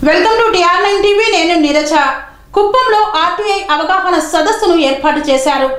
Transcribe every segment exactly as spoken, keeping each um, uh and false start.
Welcome to TR nine TV. నేను నీరజ. కుప్పంలో RTI అవగాహన సదస్సును ఏర్పాటు చేశారు.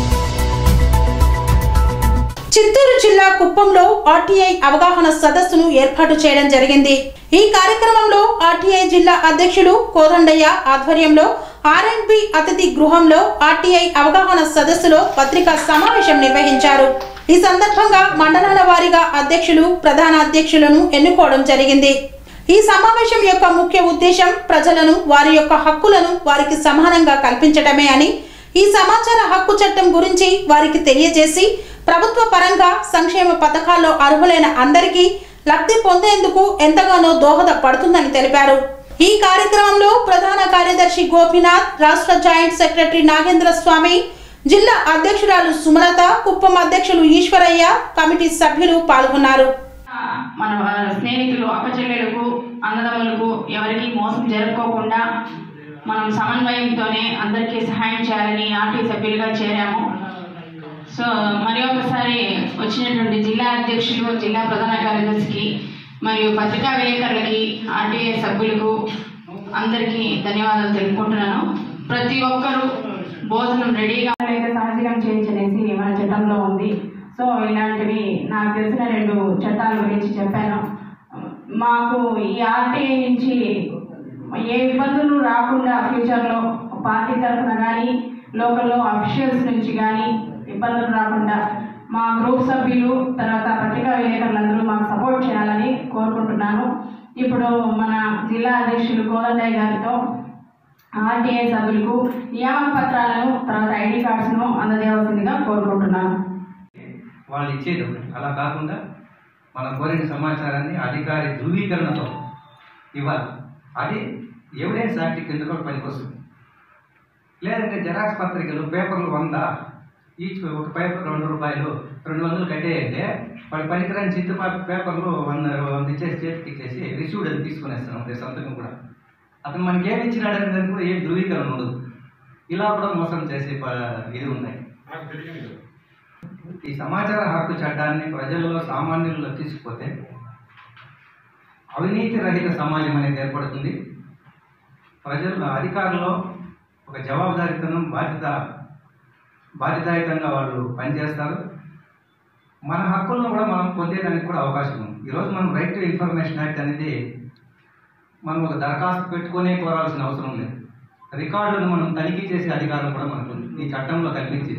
చిత్తూరు జిల్లా కుప్పంలో ఆర్టీఐ అవగాహన సదస్సును ఏర్పాటు చేయడం జరిగింది. ఈ కార్యక్రమంలో ఆర్టీఐ జిల్లా అధ్యక్షులు కోదండయ్య ఆధ్వర్యంలో ఆర్ అండ్ బి అతిథి గృహంలో ఆర్టీఐ అవగాహన సదస్సులో పత్రికా సమావేశం నిర్వహించారు. ఈ సందర్భంగా మండలాల వారీగా అధ్యక్షులు, ప్రధాన అధ్యక్షులను ఎన్నుకోవడం జరిగింది. ఈ సమావేశం యొక్క ముఖ్య ఉద్దేశం ప్రజలను వారి యొక్క హక్కులను వారికి సమానంగా కల్పించడమే అని, ఈ సమాచార హక్కు చట్టం గురించి వారికి తెలియజేసి ప్రభుత్వ పరంగా సంక్షేమ పథకాల్లో అర్హులైన అందరికీ లబ్ధి పొందేందుకు ఎంతగానో దోహదపడుతుందని తెలిపారు. ఈ కార్యక్రమంలో ప్రధాన కార్యదర్శి గోపినాథ్, రాష్ట్ర జాయింట్ సెక్రటరీ నాగేంద్ర స్వామి, జిల్లా అధ్యక్షురాలు సుమలత, కుప్పం అధ్యక్షులు ఈశ్వరయ్య, కమిటీ సభ్యులు పాల్గొన్నారు. మన స్నేహితులు, అక్కచెల్లెలకు, అన్నదమ్ములకు ఎవరికి మోసం జరుపుకోకుండా మనం సమన్వయంతోనే అందరికీ సహాయం చేయాలని ఆర్టీ సభ్యులుగా చేరాము. సో మరి ఒకసారి వచ్చినటువంటి జిల్లా అధ్యక్షులు, జిల్లా ప్రధాన కార్యదర్శికి మరియు పత్రికా విలేకరులకి, ఆర్టీఐ సభ్యులకు అందరికీ ధన్యవాదాలు తెలుపుకుంటున్నాను. ప్రతి ఒక్కరూ భోజనం రెడీగా అయితే సహజీవనం చేయించనేసి మన చట్టంలో ఉంది. సో ఇలాంటివి నాకు తెలిసిన రెండు చట్టాల గురించి చెప్పాను. మాకు ఈ ఆర్టీఐ నుంచి ఏ ఇబ్బందులు రాకుండా ఫ్యూచర్లో పార్టీ తరఫున కానీ లోకల్లో అఫీషియల్స్ నుంచి కానీ ఇబ్బందులు రాకుండా మా గ్రూప్ సభ్యులు, తర్వాత పత్రికా విలేకరులందరూ మాకు సపోర్ట్ చేయాలని కోరుకుంటున్నాను. ఇప్పుడు మన జిల్లా అధ్యక్షులు కోదండయ్య గారితో ఆర్టీఐ సభ్యులకు నియామక పత్రాలను, తర్వాత ఐడి కార్డ్స్ను అందజేయవలసిందిగా కోరుకుంటున్నాను. వాళ్ళు ఇచ్చేది అలా కాకుండా మనం కోరిన సమాచారాన్ని అధికారి ధృవీకరణతో ఇవ్వాలి. అది ఎవిడెన్స్ యాక్ట్ కింద కూడా పనికొస్తుంది. లేదంటే జెరాక్స్ పత్రికలు, పేపర్లు వంద ఈచ్, ఒక పేపర్ రెండు రూపాయలు రెండు వందలు కట్టేయంటే వాడు పనికిరాని చిత్త పేపర్లు వంద వంద ఇచ్చేసి చేతికి ఇచ్చేసి రిసీవ్డ్ అని తీసుకునేస్తున్నాం. అదే సంతకం కూడా అతను మనకి ఏమి ఇచ్చినాడని దానికి కూడా ఏం ధృవీకరణ ఉండదు. ఇలా కూడా మోసం చేసే ఇది ఉన్నాయి. ఈ సమాచార హక్కు చట్టాన్ని ప్రజల్లో, సామాన్యుల్లో తీసుకుపోతే అవినీతి రహిత సమాజం అనేది ఏర్పడుతుంది. ప్రజలు, అధికారుల్లో ఒక జవాబుదారీతనం, బాధ్యత బాధ్యతాయుతంగా వాళ్ళు పనిచేస్తారు. మన హక్కులను కూడా మనం పొందేదానికి కూడా అవకాశం ఉంది. ఈరోజు మనం రైట్ టు ఇన్ఫర్మేషన్ యాక్ట్ అనేది మనం ఒక దరఖాస్తు పెట్టుకునే కోరాల్సిన అవసరం లేదు. రికార్డులను మనం తనిఖీ చేసే అధికారం కూడా మనకు ఈ చట్టంలో కల్పించింది.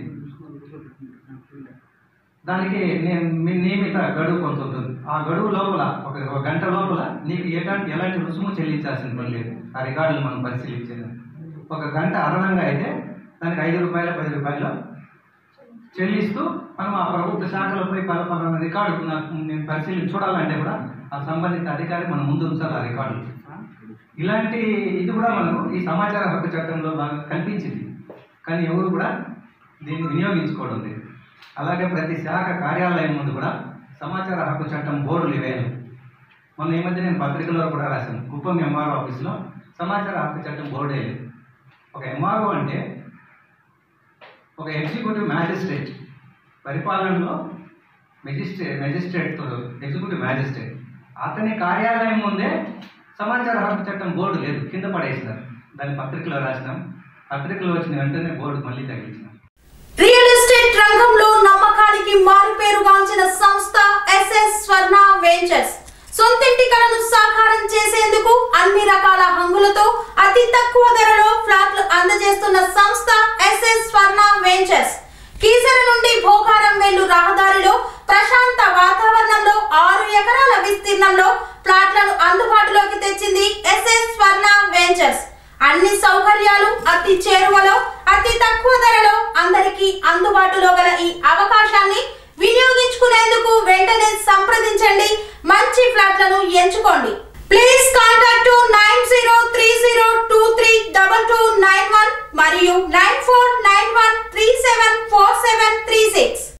దానికి నియమిత గడువు కొంత ఉంటుంది. ఆ గడువు లోపల ఒక గంట లోపల నీకు ఎలాంటి ఎలాంటి రుసుము చెల్లించాల్సిన పని లేదు. ఆ రికార్డులు మనం పరిశీలించేది ఒక గంట అదనంగా అయితే దానికి ఐదు రూపాయలు పది రూపాయలు చెల్లిస్తూ మనం ఆ ప్రభుత్వ శాఖలో పోయి పలానా రికార్డు నాకు నేను పరిశీలించి చూడాలంటే కూడా ఆ సంబంధిత అధికారి మనం ముందు ఉంచాలి ఆ రికార్డు. ఇలాంటి ఇది కూడా మనకు ఈ సమాచార హక్కు చట్టంలో బాగా కల్పించింది. కానీ ఎవరు కూడా దీన్ని వినియోగించుకోవడం లేదు. అలాగే ప్రతి శాఖ కార్యాలయం ముందు కూడా సమాచార హక్కు చట్టం బోర్డులు ఇవేయాలి. మొన్న ఈ మధ్య నేను పత్రికలో కూడా రాశాను. కుప్పం ఎంఆర్ఓ ఆఫీస్లో సమాచార హక్కు చట్టం బోర్డే లేదు. ఒక ఎంఆర్ఓ అంటే ఒక ఎగ్జిక్యూటివ్ మ్యాజిస్ట్రేట్, పరిపాలనలో మెజిస్ట్రేట్ మెజిస్ట్రేట్తో ఎగ్జిక్యూటివ్ మ్యాజిస్ట్రేట్, అతని కార్యాలయం ముందే సమాచార హక్కు చట్టం బోర్డు లేదు, కింద పడేసినారు. దాన్ని పత్రికలో రాసినాం. పత్రికలో వచ్చిన వెంటనే బోర్డు మళ్ళీ తగ్గించినాం. రియల్ ఎస్టేట్ రంగంలో నమ్మకానికి మారుపేరుగాంచిన సంస్థ ఎస్ఎస్ స్వర్ణ వెంచర్స్ సొంతింటి కలను సాకారం చేసేందుకు అన్ని రకాల హంగులతో అతి తక్కువ ధరలో ఫ్లాట్లు అందజేస్తున్న సంస్థ ఎస్ఎస్ స్వర్ణ వెంచర్స్. కీసర నుండి భోగారం వెళ్ళు రహదారిలో ప్రశాంత వాతావరణంలో ఆరు ఎకరాల విస్తీర్ణంలో ఫ్లాట్లను అందుబాటులోకి తెచ్చింది ఎస్ఎస్ స్వర్ణ వెంచర్స్. అన్ని సౌకర్యాలు అతి చేరువలో, అతి తక్కువ ధరలో అందరికీ అందుబాటులో గల ఈ అవకాశాన్ని వినియోగించుకునేందుకు వెంటనే సంప్రదించండి. మంచి ఫ్లాట్లను ఎంచుకోండి. Please contact nine zero three zero two three double two nine one మరియు nine four nine one three seven four seven three six.